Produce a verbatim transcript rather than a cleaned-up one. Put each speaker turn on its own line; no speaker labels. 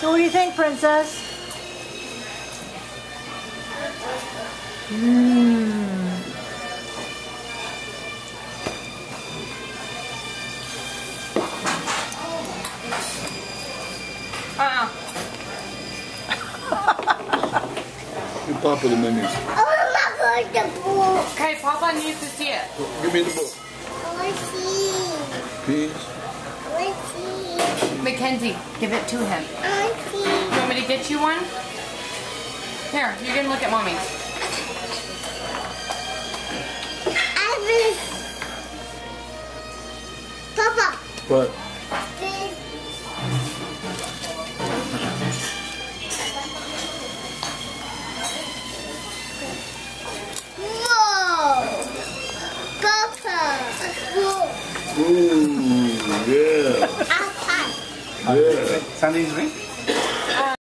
So what do you think, Princess? Mmm.
Uh-uh.
Give Papa the menus.
Oh my God, the book.
Okay, Papa needs to see it.
Give me the book.
I want to see.
Please.
I want to see.
Mackenzie, give it to him.
I want to see.
You want me to get you one? Here, you can look at Mommy.
Everett. Papa.
What?
This. Whoa. Papa. Whoa.
Ooh, yeah.
Papa.
Yeah.
Sunny's ring?